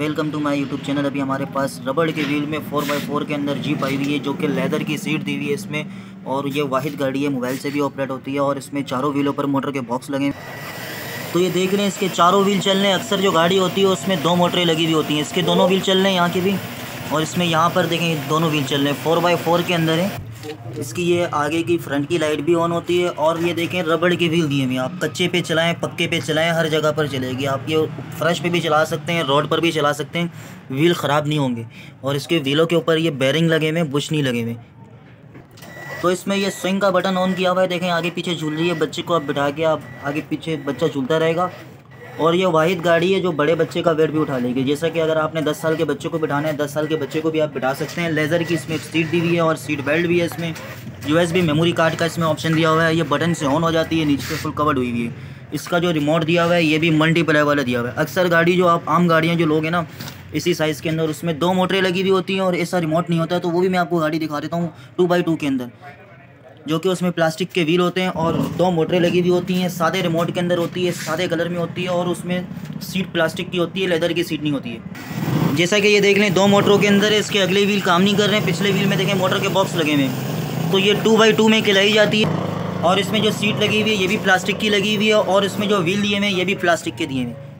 Welcome to my YouTube channel. अभी हमारे पास रबड़ के व्हील में 4x4 के अंदर जीप आई हुई है जो कि लेदर की सीट दी हुई है इसमें, और ये वाहिद गाड़ी है, मोबाइल से भी ऑपरेट होती है और इसमें चारों व्हीलों पर मोटर के बॉक्स लगे हैं। तो ये देख रहे हैं इसके चारों व्हील चल रहे हैं। अक्सर जो गाड़ी होती है उसमें दो मोटरें लगी हुई होती हैं, इसके दोनों व्हील चल रहे हैं यहाँ के भी, और इसमें यहाँ पर देखें दोनों व्हील चल रहे हैं। 4x4 के अंदर है। इसकी ये आगे की फ्रंट की लाइट भी ऑन होती है, और ये देखें रबड़ के व्हील दिए हुए हैं। आप कच्चे पे चलाएं, पक्के पे चलाएं, हर जगह पर चलेगी। आप ये फ्रेश पे भी चला सकते हैं, रोड पर भी चला सकते हैं, व्हील ख़राब नहीं होंगे। और इसके व्हीलों के ऊपर ये बेरिंग लगे हुए हैं, बुश नहीं लगे हुए। तो इसमें ये स्विंग का बटन ऑन किया हुआ है, देखें आगे पीछे झूल रही है। बच्चे को आप बिठा के आप आगे पीछे बच्चा झूलता रहेगा। और ये वाहिद गाड़ी है जो बड़े बच्चे का वेट भी उठा लेगी। जैसा कि अगर आपने 10 साल के बच्चे को बिठाना है, 10 साल के बच्चे को भी आप बिठा सकते हैं। लेज़र की इसमें सीट दी हुई है और सीट बेल्ट भी है। इसमें USB मेमोरी कार्ड का इसमें ऑप्शन दिया हुआ है। ये बटन से ऑन हो जाती है, नीचे से फुल कवर्ड हुई हुई है। इसका जो रिमोट दिया हुआ है ये भी मल्टीप्लाई वाला दिया हुआ है। अक्सर गाड़ी जो आप आम गाड़ियाँ जो लोग हैं ना इसी साइज़ के अंदर, उसमें दो मोटरें लगी हुई होती हैं और ऐसा रिमोट नहीं होता है। तो वो भी मैं आपको गाड़ी दिखा देता हूँ 2x2 के अंदर, जो कि उसमें प्लास्टिक के व्हील होते हैं और दो मोटरें लगी हुई होती हैं। सादे रिमोट के अंदर होती है, सादे कलर में होती है, और उसमें सीट प्लास्टिक की होती है, लेदर की सीट नहीं होती है। जैसा कि ये देख लें दो मोटरों के अंदर है। इसके अगले व्हील काम नहीं कर रहे हैं, पिछले व्हील में देखें मोटर के बॉक्स लगे हुए हैं। तो ये 2x2 में खिलाई जाती है। और इसमें जो सीट लगी हुई है ये भी प्लास्टिक की लगी हुई है, और इसमें जो व्हील दिए हुए हैं ये भी प्लास्टिक के दिए हुए हैं।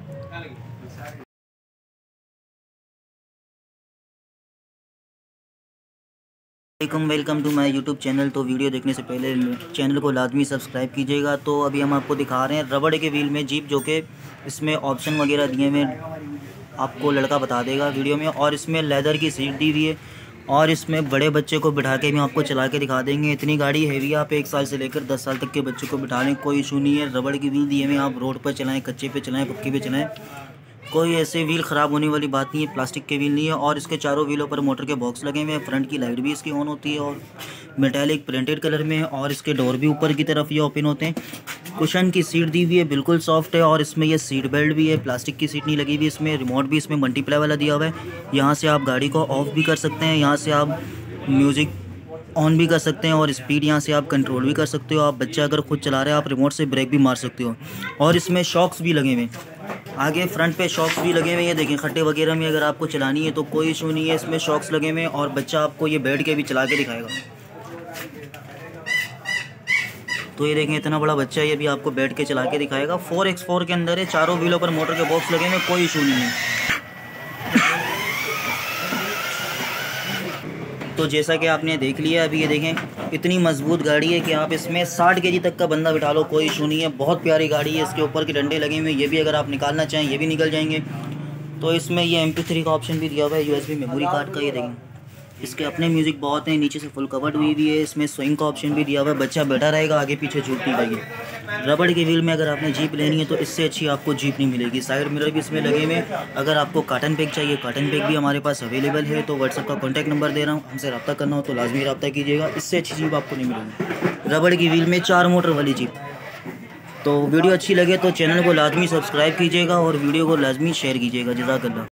Welcome to my YouTube channel. तो वीडियो देखने से पहले चैनल को लाजमी सब्सक्राइब कीजिएगा। तो अभी हम आपको दिखा रहे हैं रबड़ के व्हील में जीप, जो कि इसमें ऑप्शन वगैरह दिए हुए आपको लड़का बता देगा वीडियो में। और इसमें लेदर की सीट दी हुई है, और इसमें बड़े बच्चे को बिठा के भी आपको चला के दिखा देंगे। इतनी गाड़ी हैवी है, आप 1 साल से लेकर 10 साल तक के बच्चे को बिठा लें, कोई इशू नहीं है। रबड़ की व्हील दिए हुए, आप रोड पर चलाएँ, कच्चे पे चलाएँ, पक्के पे चलाएँ, कोई ऐसे व्हील ख़राब होने वाली बात नहीं है। प्लास्टिक के व्हील नहीं है। और इसके चारों व्हीलों पर मोटर के बॉक्स लगे हुए हैं। फ्रंट की लाइट भी इसकी ऑन होती है और मेटालिक प्रिंटेड कलर में है। और इसके डोर भी ऊपर की तरफ ये ओपन होते हैं। कुशन की सीट दी हुई है, बिल्कुल सॉफ्ट है। और इसमें ये सीट बेल्ट भी है, प्लास्टिक की सीट नहीं लगी हुई। इसमें रिमोट भी इसमें मल्टीप्लाई वाला दिया हुआ है। यहाँ से आप गाड़ी को ऑफ भी कर सकते हैं, यहाँ से आप म्यूज़िक ऑन भी कर सकते हैं, और स्पीड यहाँ से आप कंट्रोल भी कर सकते हो। आप बच्चा अगर खुद चला रहे हैं, आप रिमोट से ब्रेक भी मार सकते हो। और इसमें शॉक्स भी लगे हुए हैं, आगे फ्रंट पे शॉक्स भी लगे हुए हैं। ये देखें खड्डे वगैरह में अगर आपको चलानी है तो कोई इशू नहीं है, इसमें शॉक्स लगे हुए हैं। और बच्चा आपको ये बैठ के भी चला के दिखाएगा। तो ये देखें इतना बड़ा बच्चा, ये भी आपको बैठ के चला के दिखाएगा। 4x4 के अंदर है, चारों व्हीलों पर मोटर के बॉक्स लगे हुए हैं, कोई इशू नहीं है। तो जैसा कि आपने देख लिया, अभी ये देखें इतनी मजबूत गाड़ी है कि आप इसमें 60 kg तक का बंदा बिठा लो, कोई इशू नहीं है। बहुत प्यारी गाड़ी है। इसके ऊपर के डंडे लगे हुए हैं, ये भी अगर आप निकालना चाहें ये भी निकल जाएंगे। तो इसमें ये MP3 का ऑप्शन भी दिया हुआ है, USB मेमोरी कार्ड का। ये देखें इसके अपने म्यूज़िक बहुत हैं, नीचे से फुल कवर्ड हुई है। इसमें स्विंग का ऑप्शन भी दिया हुआ है, बच्चा बैठा रहेगा, आगे पीछे झूलती रहेगी। रबड़ के व्हील में अगर आपने जीप लेनी है तो इससे अच्छी आपको जीप नहीं मिलेगी। साइड मिरर भी इसमें लगे हुए हैं। अगर आपको कार्टन पैक चाहिए, कार्टन पैक भी हमारे पास अवेलेबल है। तो व्हाट्सएप का कॉन्टैक्ट नंबर दे रहा हूँ, हमसे रब्ता करना हो तो लाजमी रब्ता कीजिएगा। इससे अच्छी जीप आपको नहीं मिलेगी रबड़ की व्हील में 4 मोटर वाली जीप। तो वीडियो अच्छी लगे तो चैनल को लाजमी सब्सक्राइब कीजिएगा और वीडियो को लाजमी शेयर कीजिएगा। जज़ाकल्लाह।